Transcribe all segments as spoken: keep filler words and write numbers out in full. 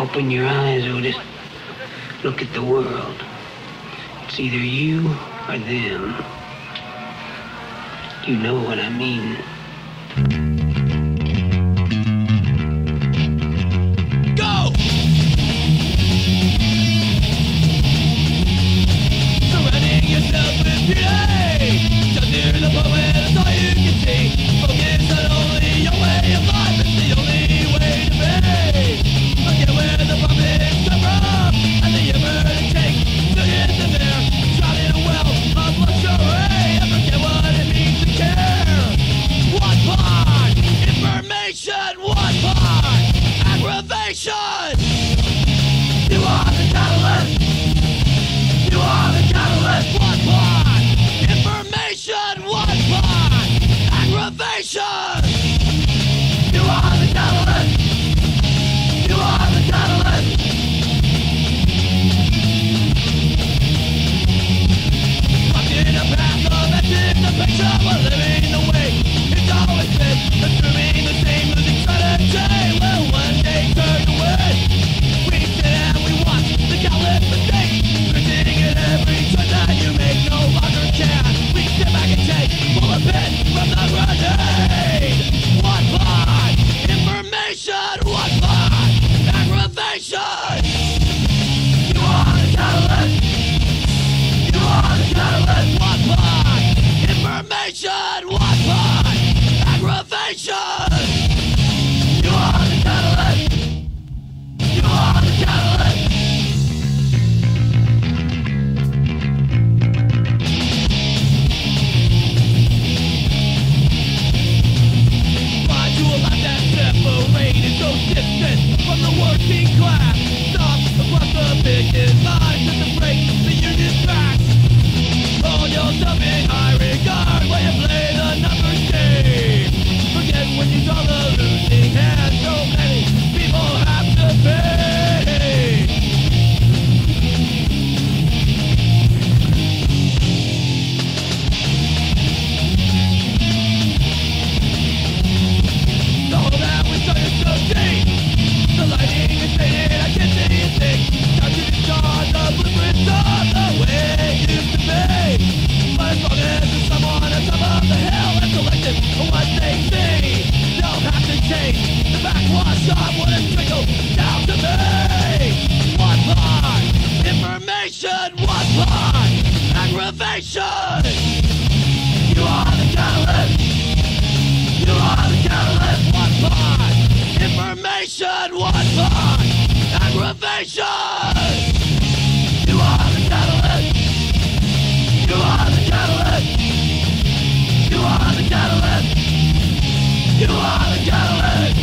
Open your eyes, Otis. Look at the world. It's either you or them. You know what I mean. Go! Surrounding yourself with beauty. Just near the moment, that's all you can see. Focus on only your way of life. It's the only way to be. Look at where the profits come from and the effort it takes to get them there. Drown in a well of luxury and forget what it means to care. One part information, one part aggravation. You are the catalyst. You are the catalyst. One part information, one part aggravation. You are the catalyst. You are the catalyst. Locked in a path of anticipation, we're living the way it's always been, consuming the same losing strategy. Will one day turn away. We sit and we watch the countless mistakes, criticizing at every choice that you make. No longer can we sit back and take full of it from the grenade. One part information, one part aggravation. You are the catalyst. You are the catalyst. One part information, one part aggravation. You are the catalyst. You are the catalyst. Find you a life that's separated so distant from the working class. Stop across the biggest lines just to break the union's back. Hold yourself in high regard while you play the numbers game. Forget when you saw the losing hand. So many people have to pay. The hole that we started so deep, the lighting is faded, I can't see a thing. Time to discard the blueprints of the way it used to be. But as long as there's someone on top of the hill and selected on what they see, they'll have to change the backwash of what has trickled down to me. One part information, one part aggravation. You are the catalyst. You are the catalyst. One part information, one part aggravation. You are the catalyst. You are the catalyst. You are the catalyst. You are the catalyst.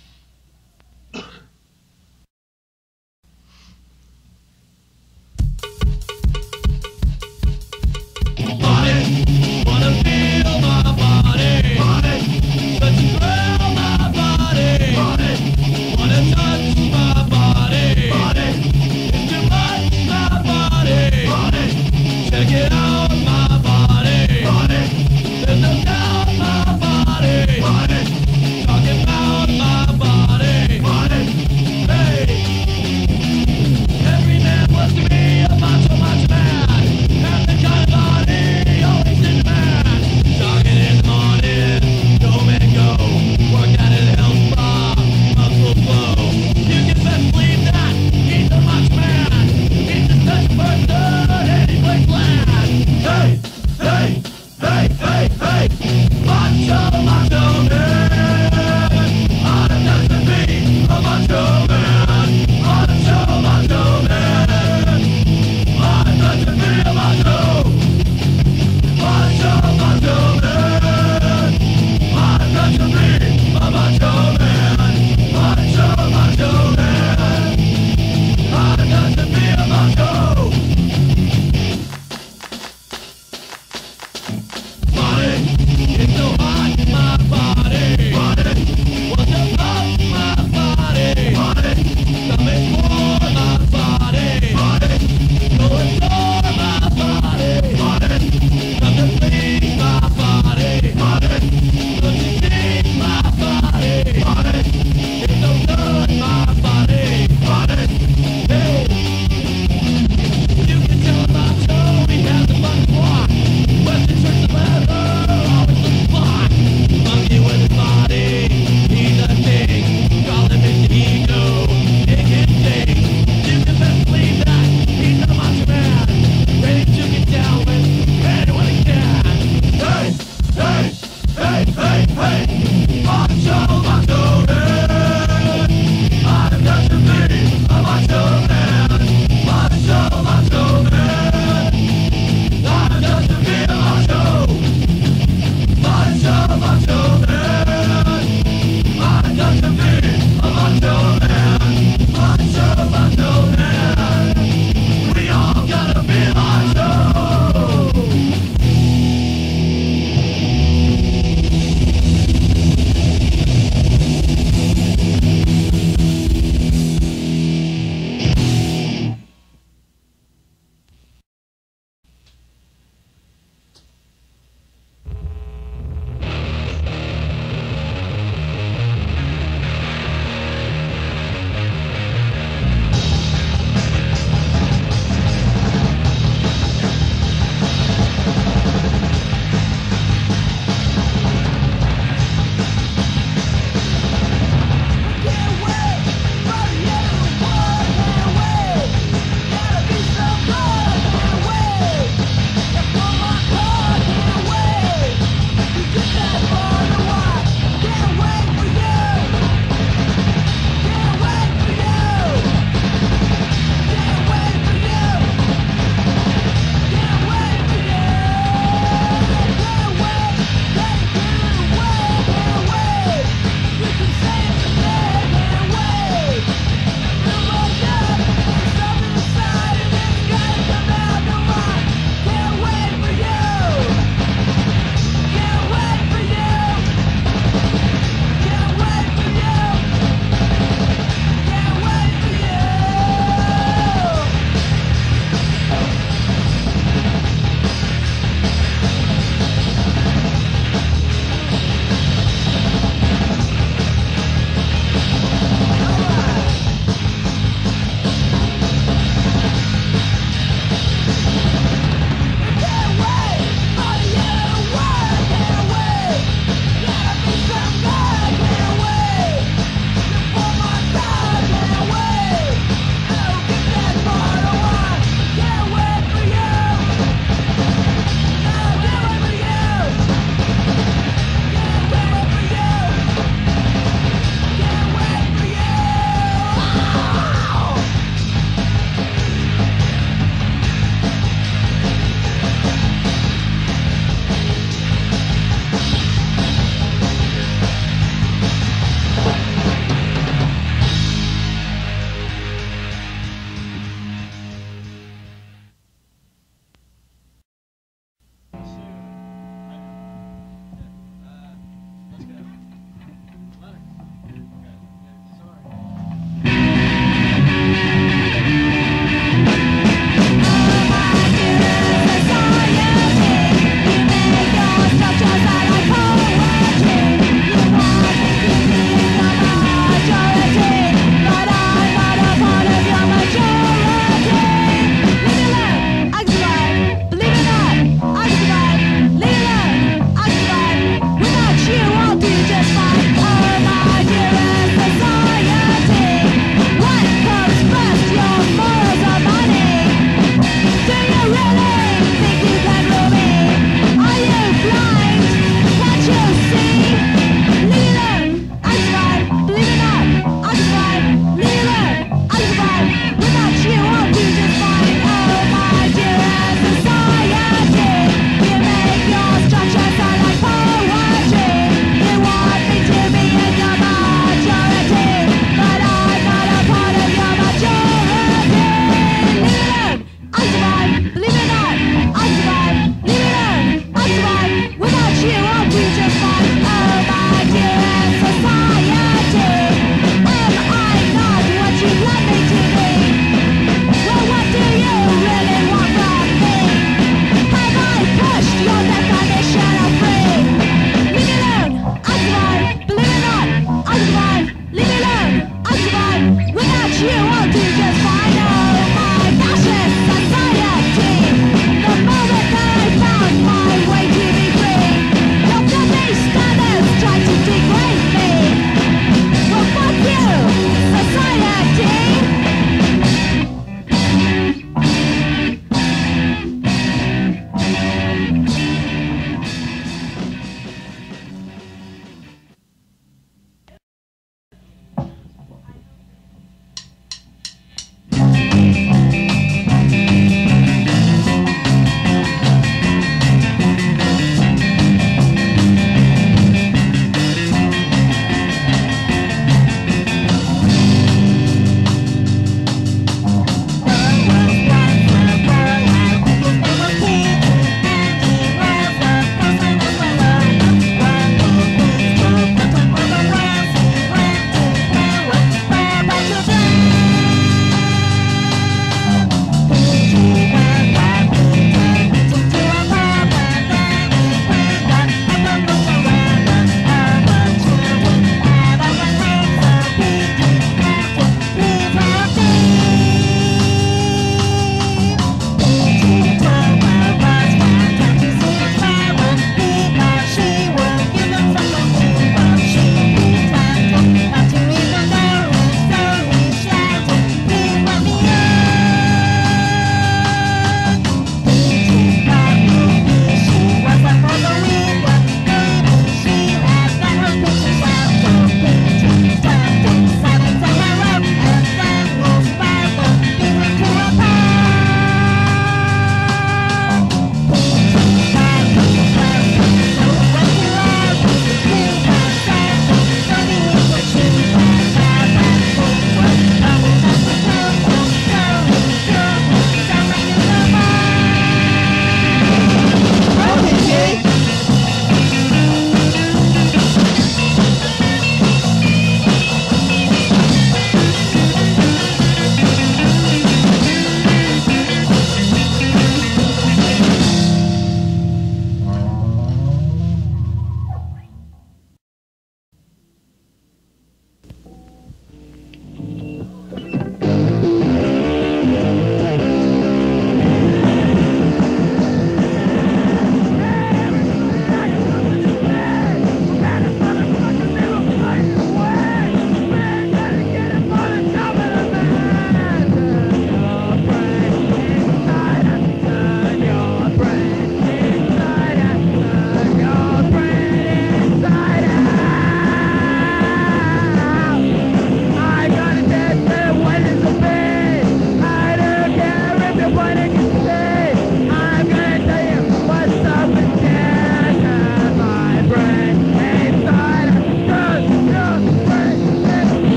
Body, wanna feel my body. Body, let's thrill my body. Body, wanna touch my body. Body, into my, my body. Body, check it out my body. Body, there's no doubt my body. Body,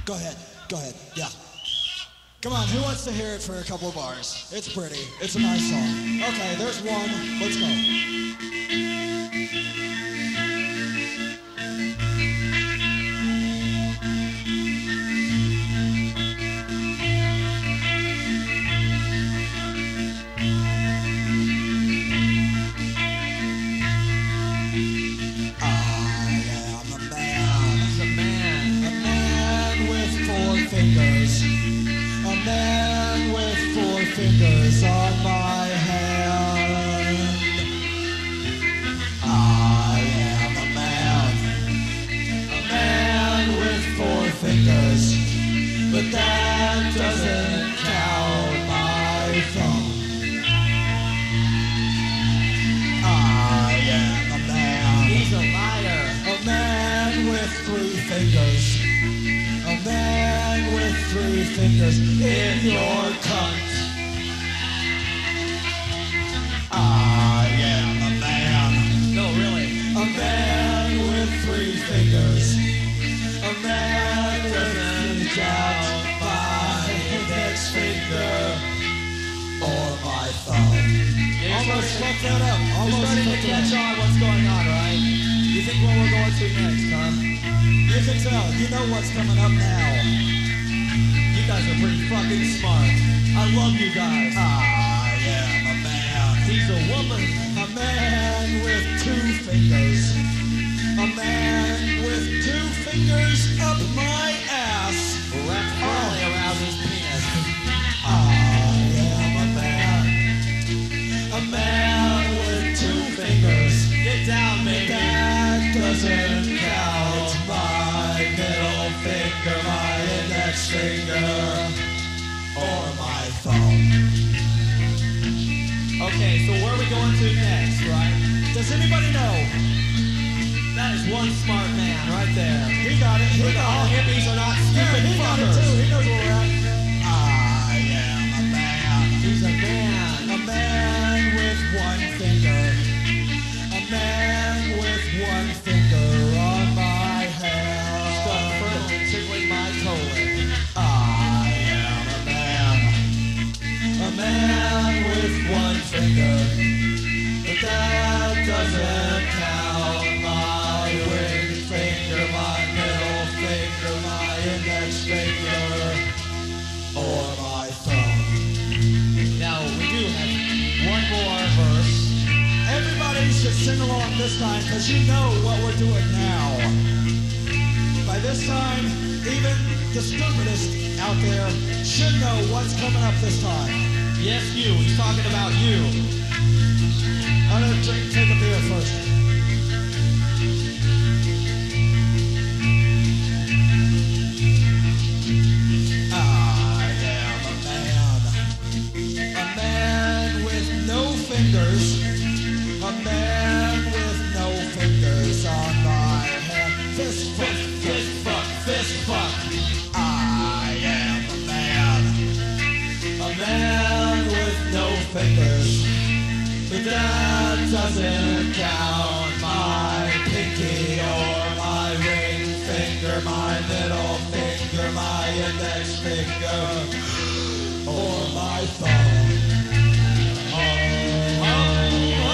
Go ahead. Go ahead. Yeah. Come on, who wants to hear it for a couple of bars? It's pretty. It's a nice song. Okay, there's one. Let's go. Fingers on my hand. I am a man, a man with four fingers, but that doesn't count my thumb. I am a man. He's a liar. A man with three fingers. A man with three fingers in your cunt. I am a man. No, really. A man with three fingers. A man with out my index finger or my thumb. Yeah, almost fucked that up. Almost starting to catch on what's going on, right? You think what we're going to next, huh? You can tell. You know what's coming up now. You guys are pretty fucking smart. I love you guys. I am a man. He's a woman. A man with two fingers. A man with two fingers up my ass. Wrapped firmly oh. around his penis. I am a man. A man with two fingers. Get down, baby. That doesn't count. My middle finger, my index finger, or my thumb. Okay, so where are we going to next, right? Does anybody know? That is one smart man right there. He got it. He got all it. Hippies are not stupid. Yeah, he got it too. He knows where we're at. I am a man. He's a man. A man with one finger. A man with one finger on my hand. Stuck firmly tickling my toe. I am a man. A man with one finger. But that doesn't count. My ring finger, my middle finger, my index finger, or my thumb. Now, we do have one more verse. Everybody should sing along this time, because you know what we're doing now. By this time, even the stupidest out there should know what's coming up this time. Yes, you. He's talking about you. I'm going to drink, take a beer first. I am a man. A man with no fingers. A man with no fingers on my hand. Fist fuck, fist fuck, fist fuck. I am a man. A man with no fingers. But that doesn't count. My pinky or my ring finger, my middle finger, my index finger, or my thumb. Oh, oh,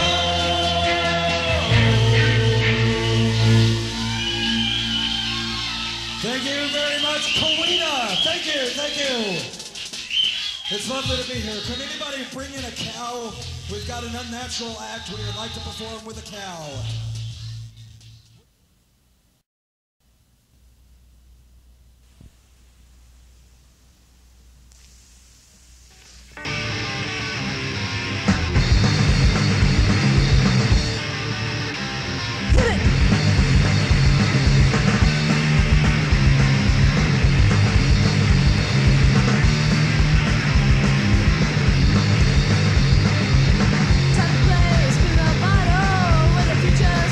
oh. Thank you very much, Kowina. Thank you, thank you. It's lovely to be here. Can anybody bring in a cow? We've got an unnatural act. We would like to perform with a cow. Time to play, spin the bottle, with a future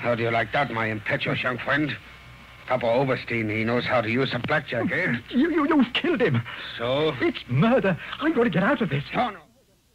How do you like that, my impetuous young friend? Papa Oberstein, he knows how to use a blackjack, eh? You, you, you've killed him. So? It's murder. I've got to get out of this. No, no.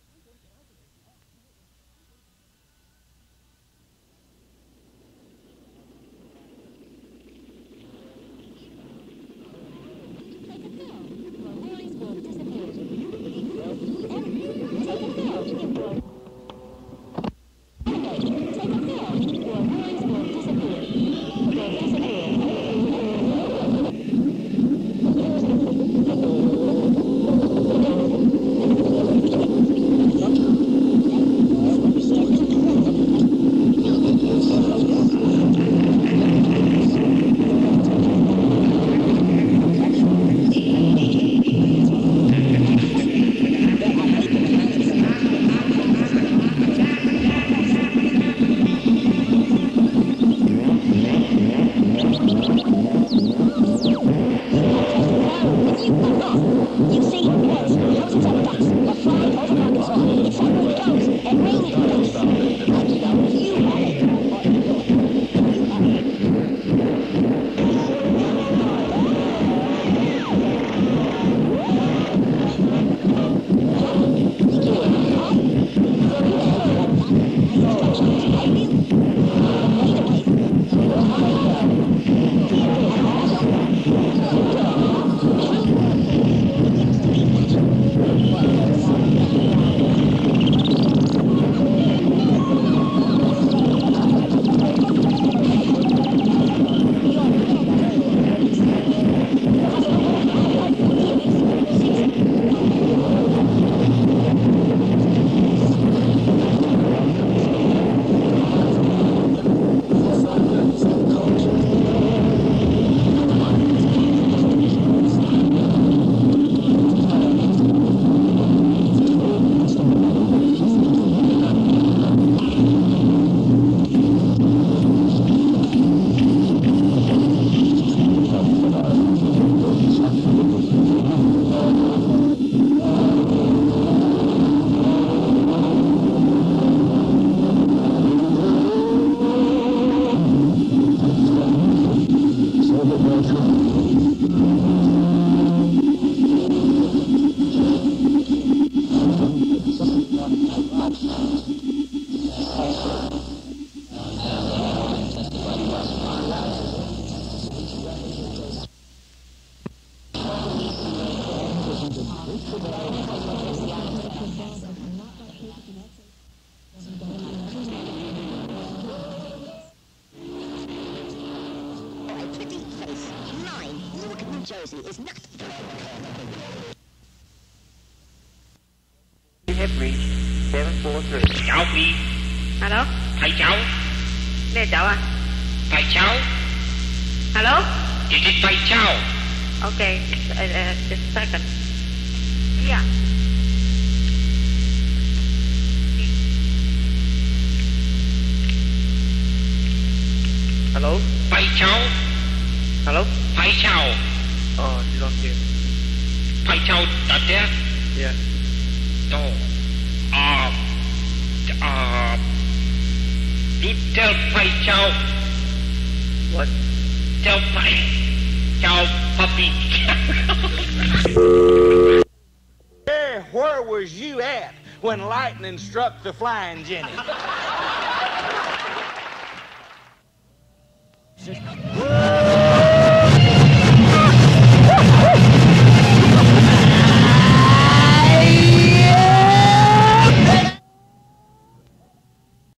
Jersey is not... You have reached seven four three. Cháu đi. Alo. Thầy cháu. Đây là cháu à? Thầy cháu. Alo. Is it thầy cháu? Okay, uh, uh, just a second. Yeah. Hello? Thầy cháu. Hello? Thầy cháu. Oh, she's not here. Thầy cháu đã chết. Yeah. No. Uh, uh, you tell thầy cháu. What? Tell thầy cháu puppy. Hey, where was you at when lightning struck the Flying Jenny?